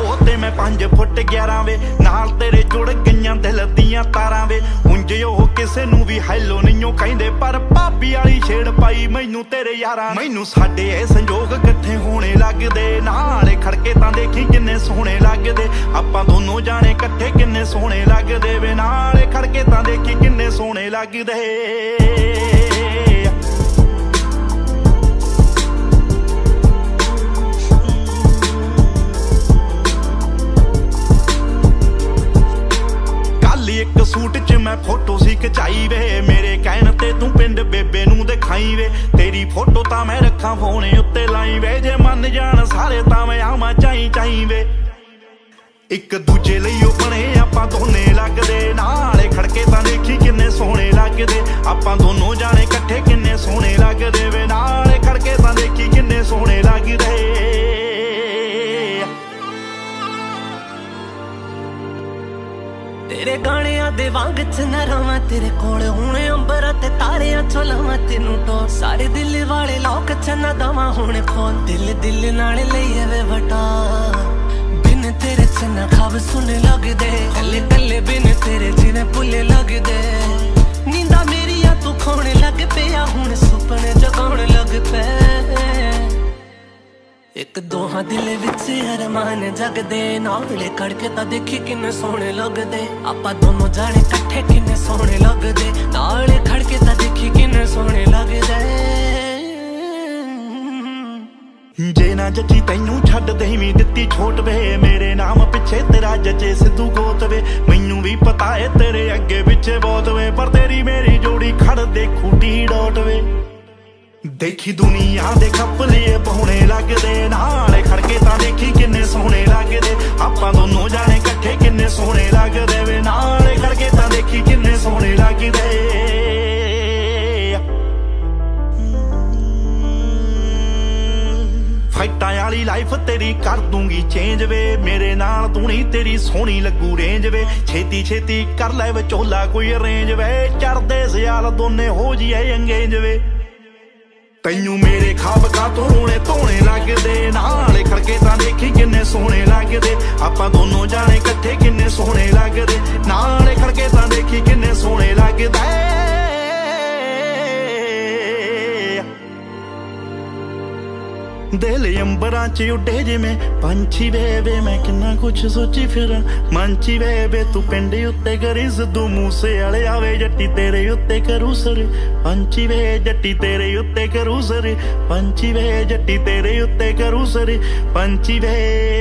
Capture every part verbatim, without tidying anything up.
ते मैं पांच फुट ग्यारह वे नाल तेरे जुड़ गईयां दिल दियां तारां वे उंज ओह किसे नूं भी हैलो नहीं कहिंदे पर भाभी वाली छेड़ पाई मैनू तेरे यारां मैनू साडे ए संजोग इकट्ठे होने लगदे नाले खड़के तां देखी किन्ने सोहणे लगदे आपां दोनों जाने इकट्ठे किन्ने सोहणे लगदे वे नाले खड़के तां देखी किन्ने सोहणे लगदे एक सूट च मैं फोटो सी खचाई वे मेरे कहण ते तू पिंड बेबे नू दिखाई वे तेरी फोटो तां मैं रखा फोन उत्ते लाई वे जे मन जान सारे तां मैं आवां चाई चाई वे एक दूजे लई ओ बने आपां दोने लगदे नाले खड़के तां देखी किन्ने सोहणे लगदे आपां दोनों जाने इकट्ठे किन्ने सोहणे लगदे वे नाले खड़के तां देखी किन्ने सोहणे लगदे तेरे गाणियां दे वांग च न रवां तेरे कोल हुणे अंबरां ते तारियां चो लवां तेनू टोर सारे दिल वाले लोक च न दवां हुणे खोल दिल दिल नाल लईए वे वटा बिन तेरे च न खाब सुने लगदे कल्ले कल्ले बिन तेरे जिने भुल्ले लगदे नींदा मेरिया तू खोणे लग पिया हुण सुपने जगाउण लग पे एक दोहां दिल विच अरमान जगदे नाले खड़के तां देखी किन्ने सोहणे लगदे आपां दोनों जाने इकट्ठे किन्ने सोहणे लगदे नाले खड़के तां देखी किन्ने सोहणे लगदे जे ना जची तैनू छड्ड देवीं दित्ती छोट वे मेरे नाम पिछे तेरा जचे सिद्धू गोत वे मैनू भी पता है तेरे अगे पिछे बहुत वे पर तेरी मेरी जोड़ी खड़ दे खूटी डोट वे देखी दुनिया दे खपले पहुने लगदे नाले खड़के तां देखी किन्ने सोहणे लगदे आपां दोनों जाने इकट्ठे किन्ने सोहणे लगदे वे नाले खड़के तां देखी किन्ने सोहणे लगदे फाइटां वाली लाइफ तेरी कर दूंगी चेंज वे मेरे नाल तू नहीं तेरी सोहनी लगू रेंज वे छेती छेती कर लै विचोला कोई अरेंज वे चढ़दे सियाल दोने हो जिए अंगेज वे तैनू मेरे खाब का तो रोने धोने लगदे नाले खड़के तां देखी किन्ने सोहणे लगदे आपां दोनों जाने इकट्ठे किन्ने सोहणे लगदे नाले खड़के तां देखी किन्ने सोहणे लगदे दिल अंबरां च उड्डे जिवें पंछी वे वे मैं किन्ना कुछ सोची फिर मंची वे वे तू पिंड उत्ते करी सिद्धू मूसे वाले आवे जट्टी तेरे उत्ते करू सर पंछी वे जट्टी तेरे उत्ते करू सर पंछी वे जट्टी तेरे उत्ते करू सर पंछी वे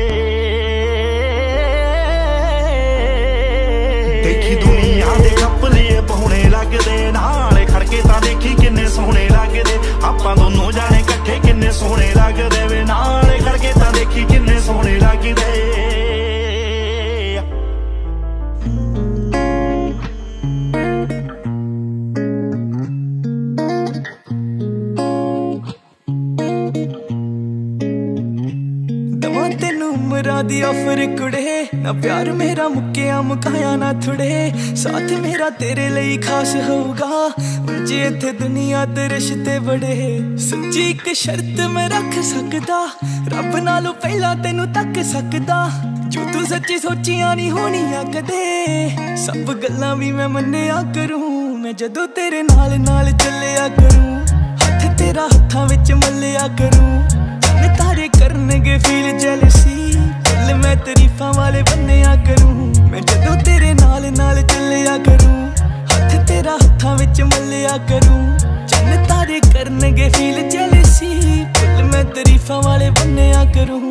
देखी दुनिया दे खपले पहुने लगदे नाले खड़के तां देखी किन्ने सोहणे लगदे आपां दोनों जाने इकट्ठे किन्ने सोहणे लगदे वे नाले खड़के तां देखी किन्ने सोहणे लगदे दी ऑफर कुड़े ना प्यार मेरा मुक्किया मुकाया ना थुड़े साथ मेरा तेरे लिए खास होगा जे इत्थे दुनिया ते रिश्ते बड़े सच्ची एक शर्त मैं रख सकदा रब नालों पहला तेनू तक सकदा जो तू सच्ची सोचियां नहीं होनियां कदे सब गल्लां भी मैं मन्निया करूं मैं जदों तेरे नाल नाल चलिया करूं हथ तेरा हत्थां विच मल्लिया करूं चन्न तारे करनगे फील जेलसी मैं तरीफा वाले बन्निया करूं मैं जदों तेरे नाल नाल चलिया करूं हथ तेरा हत्थां विच मल्लिया करूं चन्न तारे करनगे फील जेलसी फुल मैं तरीफा वाले बन्निया करूं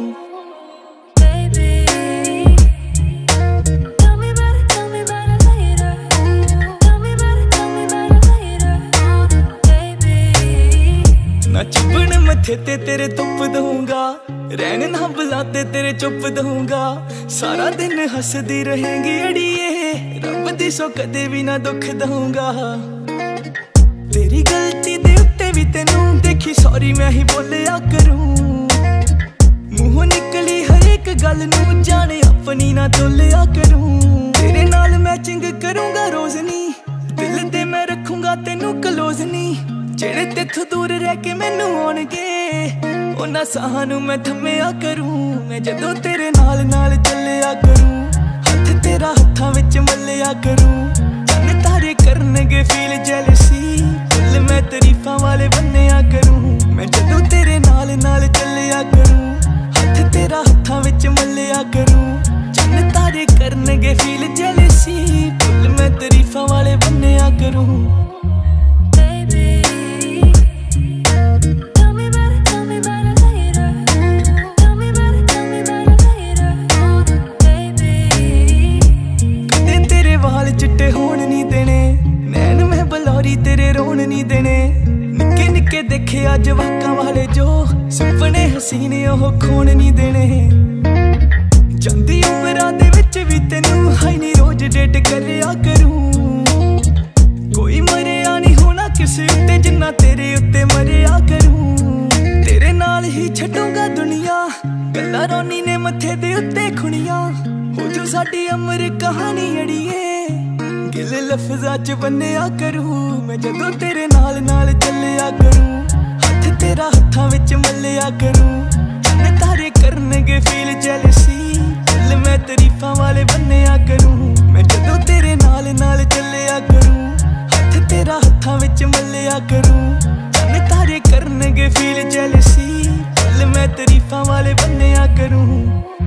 ना चुभन मथे ते तेरे तुप दूंगा रहन ना बुलाते तेरे चुप दूंगा सारा दिन हंसदी रहेंगी अड़िए रब दी सो कदे भी ना दुख दूंगा तेरी गलती दे उत्ते भी तेनू देखी सॉरी मैं ही बोलिया करूं मुंहों निकली हर एक गल नू जाने अपनी ना तोलिया करूं तेरे नाल मैचिंग करूंगा रोज नी दिल ते मैं रखूंगा तेनू क्लोज नी ਜਿਹੜੇ ਤੇਥੋਂ ਦੂਰ ਰਹਿ ਕੇ ਮੈਨੂੰ ਆਉਣਗੇ ਉਹਨਾਂ ਸਾਹਾਂ ਨੂੰ ਮੈਂ ਥੰਮਿਆ ਕਰੂੰ। ਮੈਂ ਜਦੋਂ ਤੇਰੇ ਨਾਲ ਨਾਲ ਚੱਲਿਆ ਕਰੂੰ, ਹੱਥ ਤੇਰਾ ਹੱਥਾਂ ਵਿੱਚ ਮੱਲਿਆ ਕਰੂੰ। ਚੰਨ ਤਾਰੇ ਕਰਨਗੇ ਫੀਲ ਜੈਲਸੀ, ਫੁੱਲ ਮੈਂ ਤਾਰੀਫਾਂ ਵਾਲੇ ਬੰਨਿਆ ਕਰੂੰ। ਮੈਂ ਜਦੋਂ ਤੇਰੇ ਨਾਲ ਨਾਲ ਚੱਲਿਆ ਕਰੂੰ, ਹੱਥ ਤੇਰਾ ਹੱਥਾਂ ਵਿੱਚ ਮੱਲਿਆ ਕਰੂੰ। ਚੰਨ ਤਾਰੇ ਕਰਨਗੇ ਫੀਲ ਜੈਲਸੀ, ਫੁੱਲ ਮੈਂ ਤਾਰੀਫਾਂ ਵਾਲੇ ਬੰਨਿਆ ਕਰੂੰ। चिट्टे होण नहीं देने नैन मैं बलौरी तेरे रोण नहीं देने। निक्के निक्के देखे अज वाकां वाले जो सुपने हसीने ओह खोण नहीं देने। जांदी उमरां दे विच भी तैनूं हाई नी रोज डेट करया करूं। कोई मरिया नहीं होना किसे उत्ते जिन्ना तेरे उत्ते मरिया करूं। तेरे नाल ही छड्डूंगा दुनिया, गल्लां रोनी ने मत्थे दे उत्ते खुणियां। हो जो साडी अमर कहानी अड़िए, गिल लफ्ज़ां च बन्निया करूं। मैं जदों तेरे नाल नाल चलिया करूं, हथ तेरा हत्थां विच मल्लिया करूं। चन्न तारे करनगे फील जैलसी, दिल मैं तारीफां वाले बन्निया करूं। मैं जदों तेरे नाल नाल चलिया करूं, हथ तेरा हत्थां विच मल्लिया करूं। चन्न तारे करनगे फील जैलसी, दिल मैं तारीफां वाले बन्निया करूं।